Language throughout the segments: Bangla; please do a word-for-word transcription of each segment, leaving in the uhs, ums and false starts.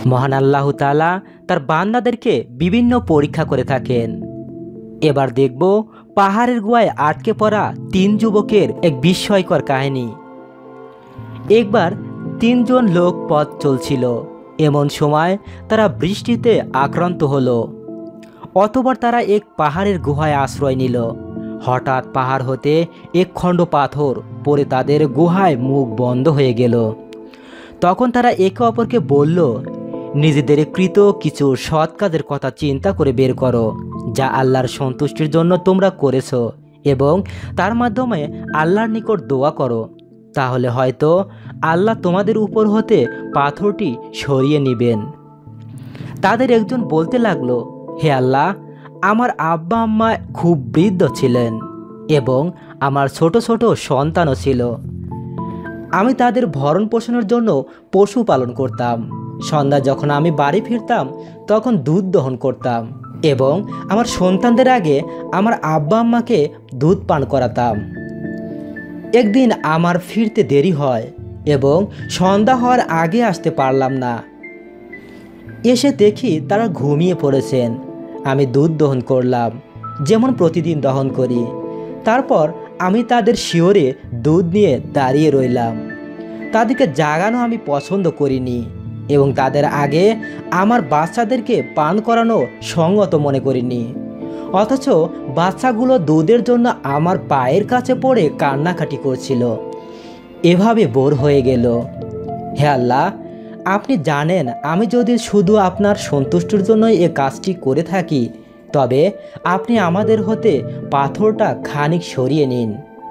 মহান আল্লাহ তাআলা তার বান্দাদেরকে বিভিন্ন পরীক্ষা করে থাকেন। এবার দেখব পাহাড়ের গুহায় আটকে পড়া তিন যুবকের এক বিস্ময়কর কাহিনী। একবার তিনজন লোক পথ চলছিল। এমন সময় তারা বৃষ্টিতে আক্রান্ত হলো। অতঃপর তারা এক পাহাড়ের গুহায় আশ্রয় নিল। হঠাৎ পাহাড় হতে এক খণ্ড পাথর পড়ে তাদের গুহায় মুখ বন্ধ হয়ে গেল। তখন তারা একে অপরকে বলল, নিজেদের কৃত কিছু সৎ কাজের কথা চিন্তা করে বের করো, যা আল্লাহর সন্তুষ্টির জন্য তোমরা করেছো, এবং তার মাধ্যমে আল্লাহর নিকট দোয়া করো। তাহলে হয়তো আল্লাহ তোমাদের উপর হতে পাথরটি সরিয়ে নেবেন। তাদের একজন বলতে লাগলো, হে আল্লাহ, আমার আব্বা আম্মা খুব বৃদ্ধ ছিলেন এবং আমার ছোট ছোট সন্তানও ছিল। আমি তাদের ভরণ পোষণের জন্য পশু পালন করতাম। সন্ধ্যা যখন আমি বাড়ি ফিরতাম তখন দুধ দহন করতাম এবং আমার সন্তানদের আগে আমার আব্বা আম্মাকে দুধ পান করাতাম। একদিন আমার ফিরতে দেরি হয় এবং সন্ধ্যা হওয়ার আগে আসতে পারলাম না। এসে দেখি তারা ঘুমিয়ে পড়েছেন। আমি দুধ দহন করলাম, যেমন প্রতিদিন দহন করি। তারপর আমি তাদের শিয়রে দুধ নিয়ে দাঁড়িয়ে রইলাম। তাদেরকে জাগানো আমি পছন্দ করিনি এবং তাদের আগে আমার বাচ্চাদেরকে পান করানো সঙ্গত মনে করিনি। অথচ বাচ্চাগুলো দুধের জন্য আমার পায়ের কাছে পড়ে কান্নাকাটি করছিল। এভাবে বোর হয়ে গেল। হে আল্লাহ, আপনি জানেন আমি যদি শুধু আপনার সন্তুষ্টির জন্য এ কাজটি করে থাকি, তবে আপনি আমাদের হতে পাথরটা খানিক সরিয়ে নিন,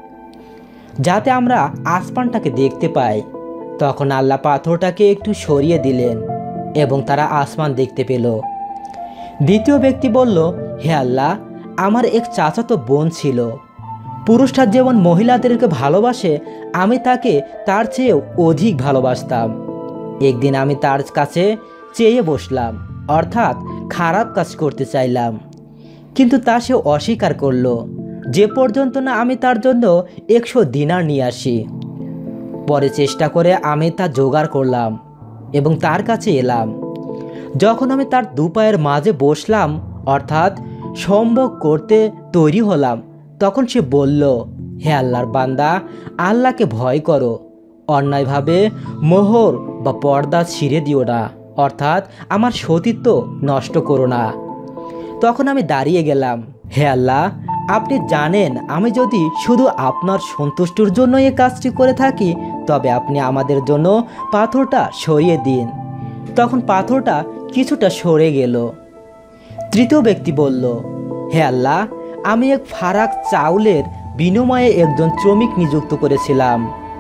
যাতে আমরা আসমানটাকে দেখতে পাই। তখন আল্লাহ পাথরটাকে একটু সরিয়ে দিলেন এবং তারা আসমান দেখতে পেল। দ্বিতীয় ব্যক্তি বলল, হে আল্লাহ, আমার এক চাচাতো বোন ছিল। পুরুষটা যেমন মহিলাদেরকে ভালোবাসে, আমি তাকে তার চেয়েও অধিক ভালোবাসতাম। একদিন আমি তার কাছে চেয়ে বসলাম, অর্থাৎ খারাপ কাজ করতে চাইলাম, কিন্তু তা সে অস্বীকার করল, যে পর্যন্ত না আমি তার জন্য একশো দিনার নিয়ে আসি। পরে চেষ্টা করে আমি তা জোগাড় করলাম এবং তার কাছে এলাম। যখন আমি তার দুপায়ের মাঝে বসলাম, অর্থাৎ সম্ভোগ করতে তৈরি হলাম, তখন সে বলল, হে আল্লাহর বান্দা, আল্লাহকে ভয় করো, অন্যায়ভাবে মোহর বা পর্দা ছিঁড়ে দিও না, অর্থাৎ আমার সতীত্ব নষ্ট করো না। তখন আমি দাঁড়িয়ে গেলাম। হে আল্লাহ, আপনি জানেন আমি যদি শুধু আপনার সন্তুষ্টির জন্য এই কাজটি করে থাকি, তবে আপনি আমাদের জন্য পাথরটা সরিয়ে দিন। তখন পাথরটা কিছুটা সরে গেল। তৃতীয় ব্যক্তি বলল, হে আল্লাহ, আমি এক ফারাক চাউলের বিনিময়ে একজন শ্রমিক নিযুক্ত করেছিলাম।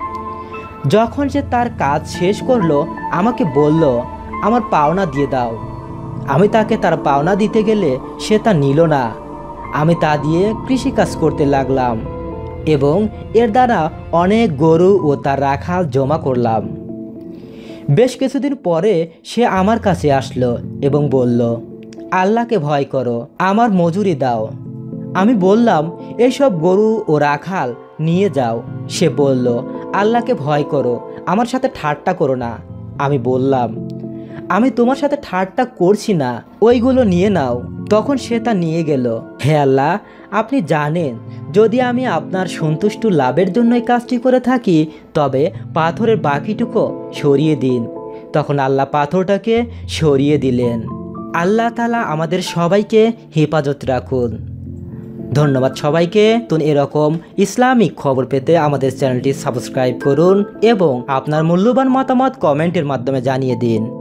যখন সে তার কাজ শেষ করলো, আমাকে বলল, আমার পাওনা দিয়ে দাও। আমি তাকে তার পাওনা দিতে গেলে সে তা নিল না। আমি তা দিয়ে কৃষিকাজ করতে লাগলাম এবং এর দ্বারা অনেক গরু ও তার রাখাল জমা করলাম। বেশ কিছুদিন পরে সে আমার কাছে আসলো এবং বলল, আল্লাহকে ভয় করো, আমার মজুরি দাও। আমি বললাম, এইসব গরু ও রাখাল নিয়ে যাও। সে বলল, আল্লাহকে ভয় করো, আমার সাথে ঠাট্টা করো না। আমি বললাম, আমি তোমার সাথে ঠাট্টা করছি না, ওইগুলো নিয়ে নাও। তখন সে তা নিয়ে গেল। হে আল্লাহ, আপনি জানেন যদি আমি আপনার সন্তুষ্ট লাভের জন্য এই কাজটি করে থাকি, তবে পাথরের বাকিটুকু সরিয়ে দিন। তখন আল্লাহ পাথরটাকে সরিয়ে দিলেন। আল্লাহ তাআলা আমাদের সবাইকে হেফাজত রাখুন। ধন্যবাদ সবাইকে। তো এরকম ইসলামিক খবর পেতে আমাদের চ্যানেলটি সাবস্ক্রাইব করুন এবং আপনার মূল্যবান মতামত কমেন্টের মাধ্যমে জানিয়ে দিন।